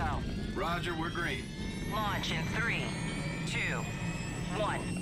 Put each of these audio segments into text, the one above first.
go. Roger, we're green. Launch in 3, 2, 1.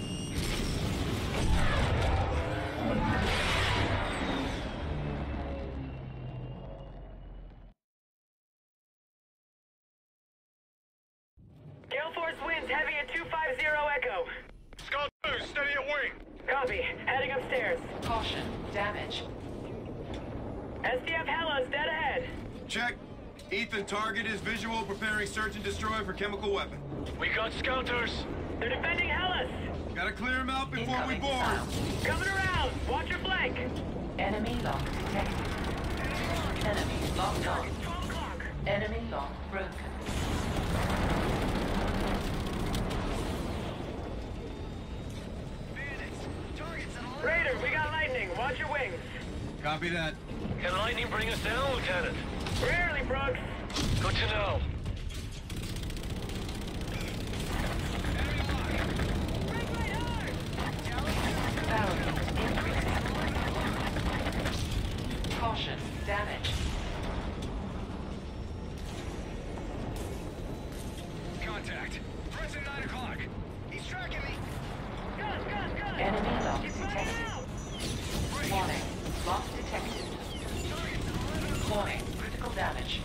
Gale Force winds heavy at 250 Echo. Skull 2, steady at wing. Copy. Heading upstairs. Caution, damage. SDF Hella's dead ahead. Check. Ethan, target is visual, preparing search and destroy for chemical weapon. We got scouters. They're defending Hellas. Gotta clear them out before Incoming we board. sound. Coming around. Watch your flank. Enemy lock detected. Enemy locked on. 12 o'clock. Enemy lock broken. Raider, we got lightning. Watch your wings. Copy that. Can lightning bring us down, Lieutenant? Rarely, Brooks. Good to know. Barrel increasing. Caution, damage. Contact. Threats at 9 o'clock. He's tracking me. Gun. Enemy lock He's running detected. out. Warning, lock detected. Warning, critical damage.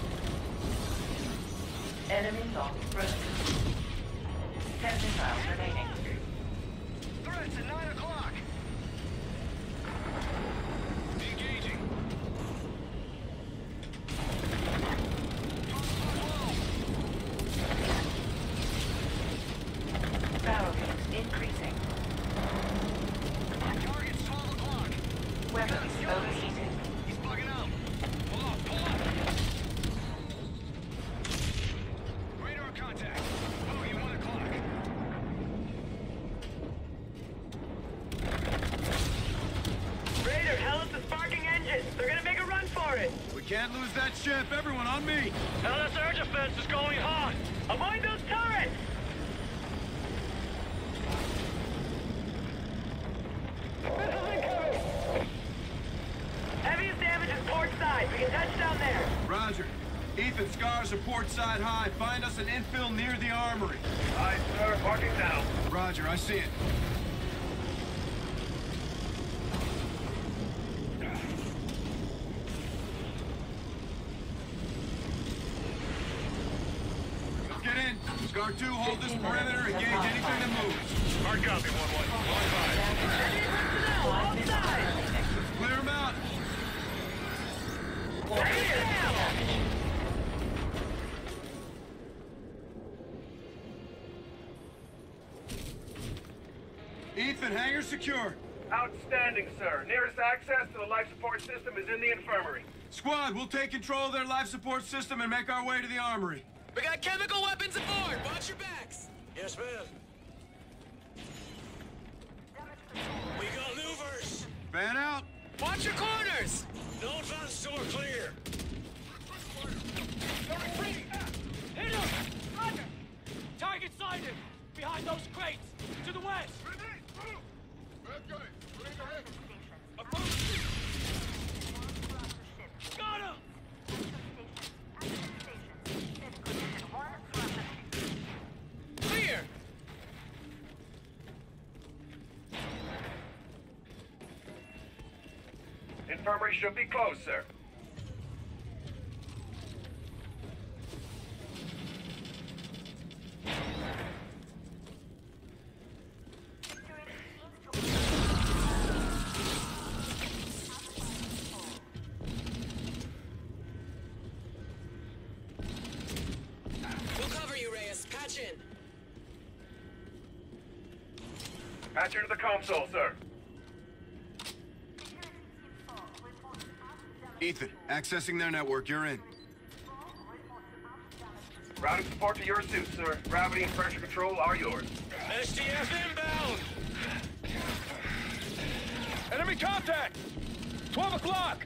Enemy lock broken. 10 missiles remaining. Threats at 9 o'clock. Engaging. Barrel rate increasing. Target's 12 o'clock. Weapons overheating. He's bugging out. Pull up. Radar contact. Bogey 1 o'clock. Raider, Hellas is sparking engines. They're gonna make a run for it. We can't lose that ship. Everyone on me. Hellas air defense is going hot. Avoid those turrets. Heaviest damage is port side. We can touch down there. Roger. Ethan, scars are port side high. Find us an infill near the armory. Aye, sir. Marking now. Roger, I see it. Let's get in. Scar 2, hold this perimeter. Engage anything that moves. Hard copy, 1-1. Line 5. All sides. Let's clear them out. Warning, critical damage. Ethan, hangar secure. Outstanding, sir. Nearest access to the life support system is in the infirmary. Squad, we'll take control of their life support system and make our way to the armory. We got chemical weapons aboard! Watch your backs! Yes, ma'am. We got louvers! Fan out. Watch your corners! No advance door clear. Hit him! Roger! Target sighted! Behind those crates! To the west! Got him! Clear! Infirmary should be closed, sir. We'll cover you, Reyes. Patch in. Patch into the console, sir. Ethan, accessing their network. You're in. Routing support to your suit, sir. Gravity and pressure control are yours. SDF inbound! Enemy contact! 12 o'clock!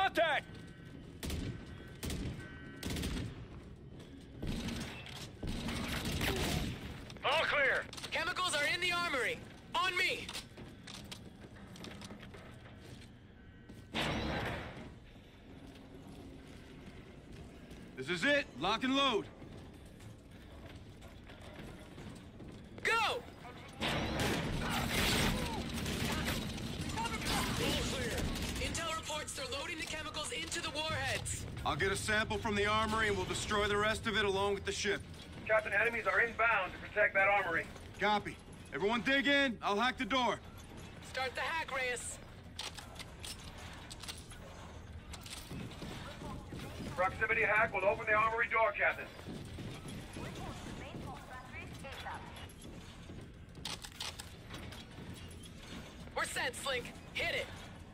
Contact! All clear. Chemicals are in the armory. On me. This is it. Lock and load. Go! All clear. Intel reports they're loading the chemicals into the warheads. I'll get a sample from the armory and we'll destroy the rest of it along with the ship. Captain, enemies are inbound to protect that armory. Copy. Everyone dig in. I'll hack the door. Start the hack, Reyes. Proximity hack will open the armory door, Captain. We're set, Slink. Hit it.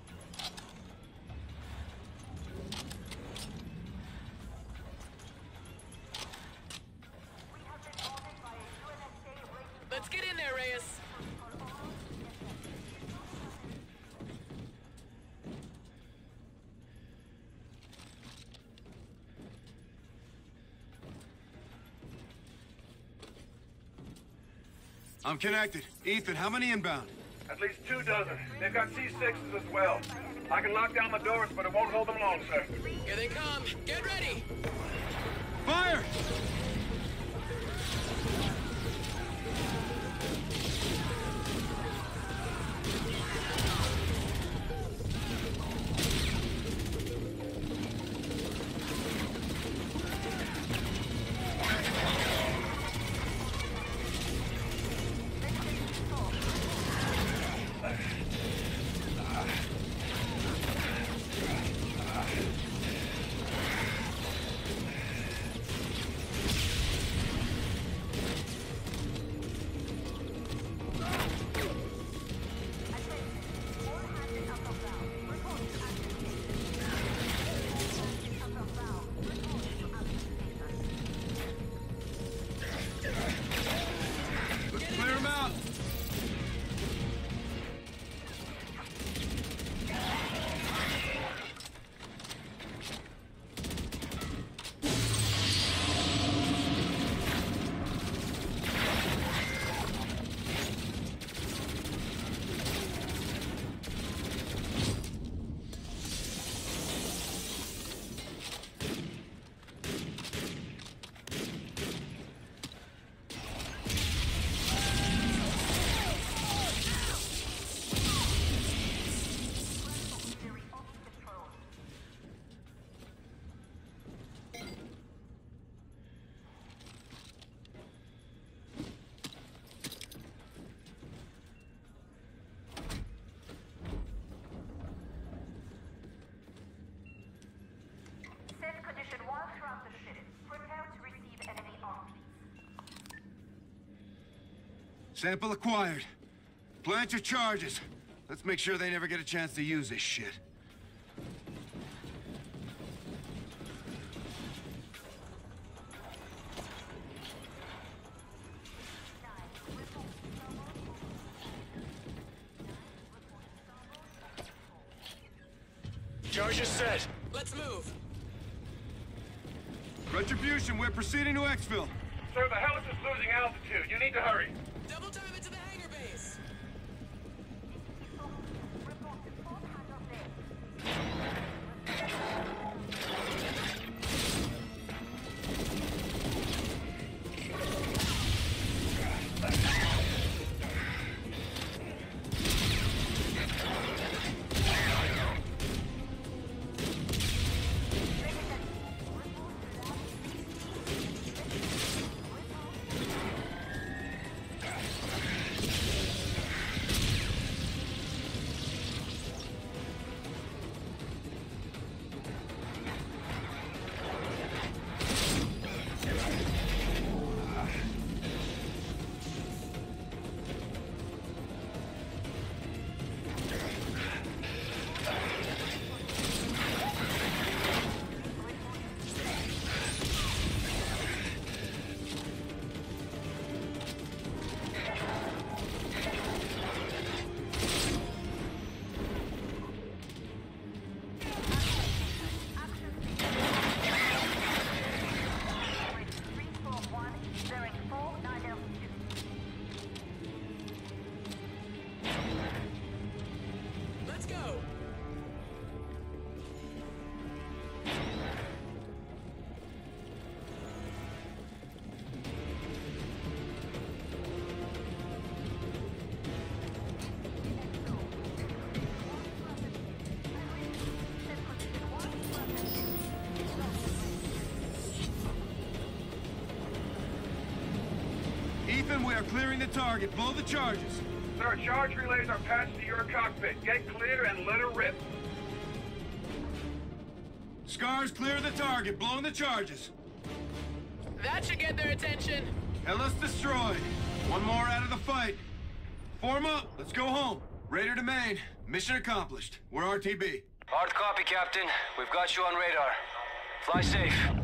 Let's get in there, Reyes. I'm connected. Ethan, how many inbound? At least 24. They've got C6s as well. I can lock down the doors, but it won't hold them long, sir. Here they come. Get ready. Fire! Sample acquired. Plant your charges. Let's make sure they never get a chance to use this shit. Charges set. Let's move. Retribution, we're proceeding to exfil. Sir, the house is losing altitude. You need to hurry. Double time into the hangar base. Ethan, we are clearing the target. Blow the charges. Sir, charge relays are patched to your cockpit. Get clear and let her rip. Scars, clear the target. Blowing the charges. That should get their attention. Hellas destroyed. One more out of the fight. Form up. Let's go home. Raider to main. Mission accomplished. We're RTB. Hard copy, Captain. We've got you on radar. Fly safe.